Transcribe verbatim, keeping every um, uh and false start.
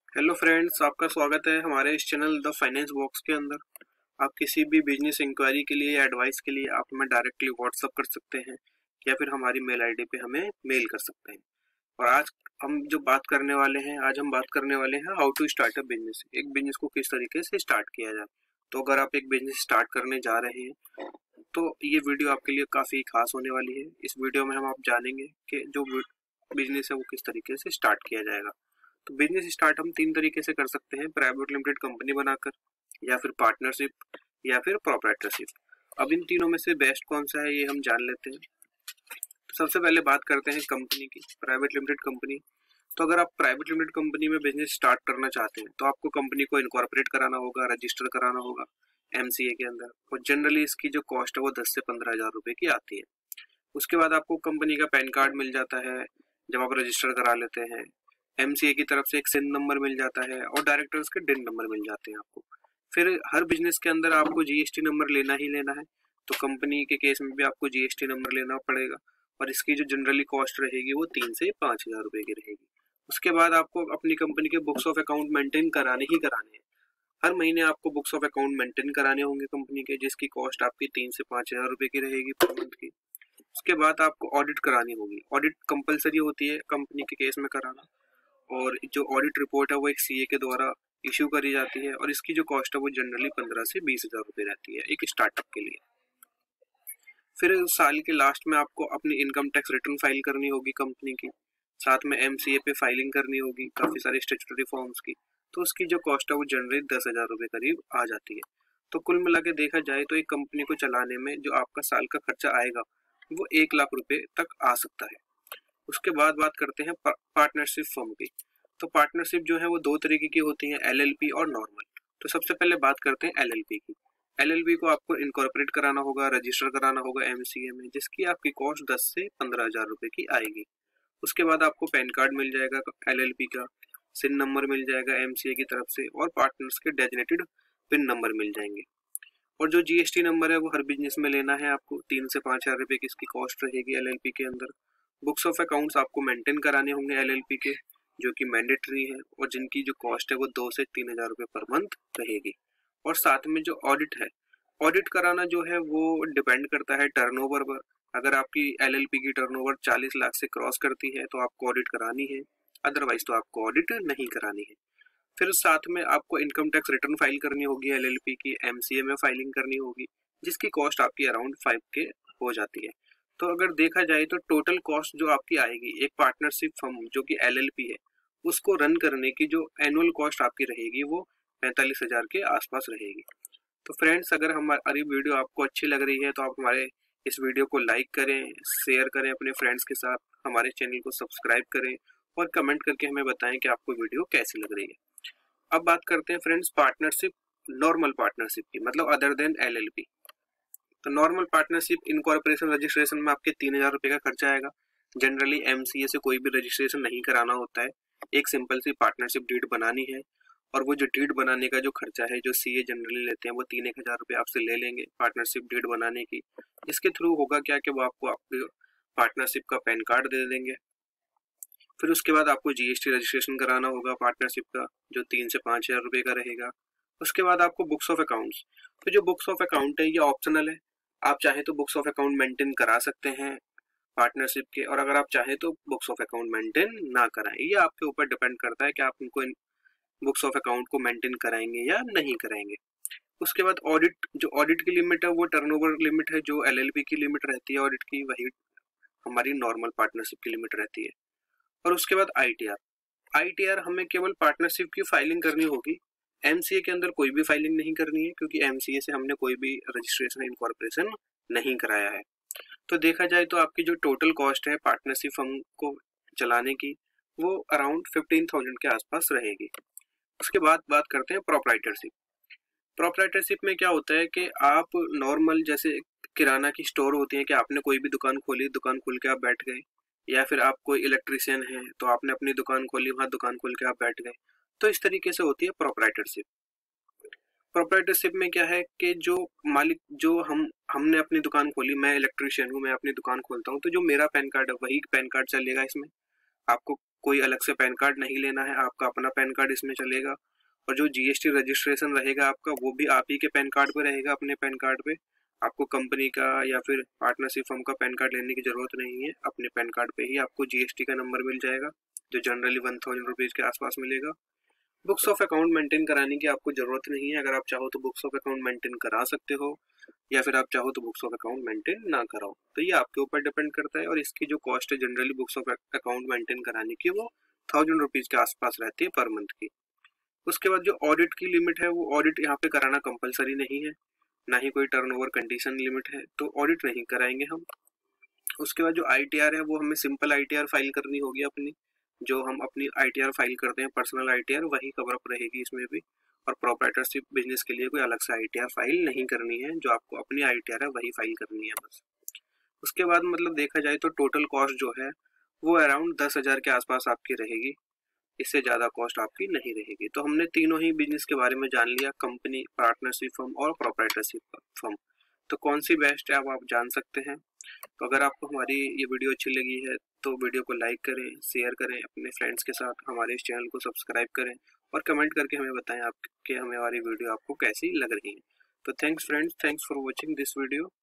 Hello friends, आपका स्वागत है हमारे इस चैनल द फाइनेंस बॉक्स के अंदर। आप किसी भी बिजनेस इंक्वायरी के लिए या एडवाइस के लिए आप हमें डायरेक्टली व्हाट्सअप कर सकते हैं या फिर हमारी मेल आईडी पे हमें मेल कर सकते हैं। और आज हम जो बात करने वाले हैं आज हम बात करने वाले हैं how to start a business. एक बिजनेस को किस तरीके से स्टार्ट किया जाए। तो अगर आप एक बिजनेस स्टार्ट करने जा रहे हैं तो ये वीडियो आपके लिए काफ़ी खास होने वाली है। इस वीडियो में हम आप जानेंगे कि जो बिजनेस है वो किस तरीके से स्टार्ट किया जाएगा। तो बिजनेस स्टार्ट हम तीन तरीके से कर सकते हैं, प्राइवेट लिमिटेड कंपनी बनाकर, या फिर पार्टनरशिप, या फिर प्रोप्राइटरशिप। अब इन तीनों में से बेस्ट कौन सा है ये हम जान लेते हैं। तो सबसे पहले बात करते हैं कंपनी की, प्राइवेट लिमिटेड कंपनी। तो अगर आप प्राइवेट लिमिटेड कंपनी में बिजनेस स्टार्ट करना चाहते हैं तो आपको कंपनी को इनकॉर्पोरेट कराना होगा, रजिस्टर कराना होगा एमसीए के अंदर। और जनरली इसकी जो कॉस्ट है वो दस से पंद्रह हजार रुपए की आती है। उसके बाद आपको कंपनी का पैन कार्ड मिल जाता है जब आप रजिस्टर करा लेते हैं। एमसीए की तरफ से एक सिन नंबर मिल जाता है और डायरेक्टर्स के डिन नंबर मिल जाते हैं आपको। फिर हर बिजनेस के अंदर आपको जीएसटी नंबर लेना ही लेना है। तो कंपनी के केस में भी आपको जीएसटी नंबर लेना पड़ेगा और इसकी जो जनरली कॉस्ट रहेगी वो तीन से पाँच हजार रुपए की रहेगी। उसके बाद आपको अपनी कंपनी के बुक्स ऑफ अकाउंट मेंटेन कराने ही कराने हैं। हर महीने आपको बुक्स ऑफ अकाउंट मेंटेन कराने होंगे कंपनी के, जिसकी कॉस्ट आपकी तीन से पाँच हजार रुपए की रहेगी पर मंथ की। उसके बाद आपको ऑडिट करानी होगी। ऑडिट कंपलसरी होती है कंपनी के केस में कराना, और जो ऑडिट रिपोर्ट है वो एक सीए के द्वारा इश्यू करी जाती है और इसकी जो कॉस्ट है वो जनरली पंद्रह से बीस हजार रुपए रहती है एक स्टार्टअप के लिए। फिर साल के लास्ट में आपको अपनी इनकम टैक्स रिटर्न फाइल करनी होगी कंपनी की, साथ में एमसीए पे फाइलिंग करनी होगी काफी सारी स्टैट्यूटरी फॉर्म्स की। तो उसकी जो कॉस्ट है वो जनरली दस हजार रुपए करीब आ जाती है। तो कुल मिला के देखा जाए तो एक कंपनी को चलाने में जो आपका साल का खर्चा आएगा वो एक लाख रुपए तक आ सकता है। उसके बाद बात करते हैं पार्टनरशिप फर्म की। तो पार्टनरशिप जो है वो दो तरीके की होती है, एलएलपी और नॉर्मल। तो सबसे पहले बात करते हैं एलएलपी की। एलएलपी को आपको इनकॉर्पोरेट कराना होगा, रजिस्टर कराना होगा एमसीए में, जिसकी आपकी कॉस्ट दस से पंद्रह हजार रुपए की आएगी। उसके बाद आपको पैन कार्ड मिल जाएगा एलएलपी का, सिन नंबर मिल जाएगा एमसीए की तरफ से, और पार्टनर्स के डेजिग्नेटेड पिन नंबर मिल जाएंगे। और जो जीएसटी नंबर है वो हर बिजनेस में लेना है आपको। तीन से पाँच हजार रुपए की इसकी कॉस्ट रहेगी एलएलपी के अंदर। बुक्स ऑफ अकाउंट्स आपको मेंटेन कराने होंगे एलएलपी के, जो कि मैंडेटरी है और जिनकी जो कॉस्ट है वो दो से तीन हजार रुपए पर मंथ रहेगी। और साथ में जो ऑडिट है, ऑडिट कराना जो है वो डिपेंड करता है टर्नओवर पर। अगर आपकी एलएलपी की टर्नओवर चालीस लाख से क्रॉस करती है तो आपको ऑडिट करानी है, अदरवाइज तो आपको ऑडिट नहीं करानी है। फिर साथ में आपको इनकम टैक्स रिटर्न फाइल करनी होगी एलएलपी की, एमसीए में फाइलिंग करनी होगी, जिसकी कॉस्ट आपकी अराउंड फाइव के हो जाती है। तो अगर देखा जाए तो टोटल कॉस्ट जो आपकी आएगी एक पार्टनरशिप फर्म जो कि एलएलपी है उसको रन करने की जो एनुअल कॉस्ट आपकी रहेगी वो पैंतालीस हजार के आसपास रहेगी। तो फ्रेंड्स, अगर हमारी वीडियो आपको अच्छी लग रही है तो आप हमारे इस वीडियो को लाइक करें, शेयर करें अपने फ्रेंड्स के साथ, हमारे चैनल को सब्सक्राइब करें और कमेंट करके हमें बताएं कि आपको वीडियो कैसी लग रही है। अब बात करते हैं फ्रेंड्स पार्टनरशिप, नॉर्मल पार्टनरशिप की, मतलब अदर देन एलएलपी। तो नॉर्मल पार्टनरशिप इनकॉर्पोरेशन रजिस्ट्रेशन में आपके तीन हजार रुपए का खर्चा आएगा। जनरली एमसीए से कोई भी रजिस्ट्रेशन नहीं कराना होता है, एक सिंपल सी पार्टनरशिप डीड बनानी है और वो जो डीड बनाने का जो खर्चा है जो सीए जनरली लेते हैं वो तीन एक हजार रुपये आपसे ले लेंगे पार्टनरशिप डीड बनाने की। इसके थ्रू होगा क्या कि वो आपको आपके पार्टनरशिप का पैन कार्ड दे देंगे। फिर उसके बाद आपको जीएसटी रजिस्ट्रेशन कराना होगा पार्टनरशिप का, जो तीन से पाँच हजार रुपये का रहेगा। उसके बाद आपको बुक्स ऑफ अकाउंट्स, तो जो बुक्स ऑफ अकाउंट है ये ऑप्शनल है। आप चाहे तो बुक्स ऑफ अकाउंट मेंटेन करा सकते हैं पार्टनरशिप के, और अगर आप चाहे तो बुक्स ऑफ अकाउंट मेंटेन ना कराएं। ये आपके ऊपर डिपेंड करता है कि आप उनको बुक्स ऑफ अकाउंट को मेंटेन कराएंगे या नहीं कराएंगे। उसके बाद ऑडिट, जो ऑडिट की लिमिट है वो टर्नओवर लिमिट है, जो एलएलपी की लिमिट रहती है ऑडिट की वही हमारी नॉर्मल पार्टनरशिप की लिमिट रहती है। और उसके बाद आईटीआर, आईटीआर हमें केवल पार्टनरशिप की फाइलिंग करनी होगी, एमसीए के अंदर कोई भी फाइलिंग नहीं करनी है, क्योंकि एमसीए से हमने कोई भी रजिस्ट्रेशन इनकॉर्पोरेशन नहीं कराया है। तो देखा जाए तो आपकी जो टोटल कॉस्ट है पार्टनरशिप फर्म को चलाने की वो अराउंड फिफ्टीन थाउजेंड के आसपास रहेगी। उसके बाद बात करते हैं प्रोप्राइटरशिप। प्रोप्राइटरशिप में क्या होता है कि आप नॉर्मल जैसे किराना की स्टोर होती है कि आपने कोई भी दुकान खोली, दुकान खोल के आप बैठ गए, या फिर आप कोई इलेक्ट्रिशियन है तो आपने अपनी दुकान खोली, वहां दुकान खोल के आप बैठ गए। तो इस तरीके से होती है प्रोप्राइटरशिप। प्रोप्राइटरशिप में क्या है कि जो मालिक, जो हम हमने अपनी दुकान खोली, मैं इलेक्ट्रिशियन हूँ, मैं अपनी दुकान खोलता हूँ, तो जो मेरा पैन कार्ड है वही पैन कार्ड चलेगा इसमें। आपको कोई अलग से पैन कार्ड नहीं लेना है, आपका अपना पैन कार्ड इसमें चलेगा। और जो जीएसटी रजिस्ट्रेशन रहेगा आपका, वो भी आप ही के पैन कार्ड पे रहेगा, अपने पैन कार्ड पे। आपको कंपनी का या फिर पार्टनरशिप फर्म का पैन कार्ड लेने की जरूरत नहीं है, अपने पैन कार्ड पे ही आपको जीएसटी का नंबर मिल जाएगा, जो जनरली वन थाउजेंड रुपीज के आसपास मिलेगा। बुक्स ऑफ अकाउंट मेंटेन कराने की आपको जरूरत नहीं है। अगर आप चाहो तो बुक्स ऑफ अकाउंट मेंटेन करा सकते हो, या फिर आप चाहो तो बुक्स ऑफ अकाउंट मेंटेन ना कराओ, तो ये आपके ऊपर डिपेंड करता है। और इसकी जो कॉस्ट है generally books of account maintain कराने की, वो थाउजेंड रुपीज के आसपास रहती है पर मंथ की। उसके बाद जो ऑडिट की लिमिट है, वो ऑडिट यहाँ पे कराना कंपलसरी नहीं है, ना ही कोई टर्नओवर कंडीशन लिमिट है, तो ऑडिट नहीं कराएंगे हम। उसके बाद जो आईटीआर है, वो हमें सिंपल आईटीआर फाइल करनी होगी अपनी। जो हम अपनी आईटीआर फाइल करते हैं पर्सनल आईटीआर, वही कवर अप रहेगी इसमें भी। और प्रोप्राइटरशिप बिजनेस के लिए कोई अलग से आईटीआर फाइल नहीं करनी है, जो आपको अपनी आईटीआर है वही फाइल करनी है बस। उसके बाद मतलब देखा जाए तो टोटल कॉस्ट जो है वो अराउंड दस हजार के आसपास आपकी रहेगी, इससे ज़्यादा कॉस्ट आपकी नहीं रहेगी। तो हमने तीनों ही बिजनेस के बारे में जान लिया, कंपनी, पार्टनरशिप फर्म और प्रोप्राइटरशिप फर्म। तो कौन सी बेस्ट है अब आप जान सकते हैं। तो अगर आपको हमारी ये वीडियो अच्छी लगी है तो वीडियो को लाइक करें, शेयर करें अपने फ्रेंड्स के साथ, हमारे इस चैनल को सब्सक्राइब करें और कमेंट करके हमें बताएं आपके हमें हमारी वीडियो आपको कैसी लग रही है। तो thanks friends, thanks for watching this video.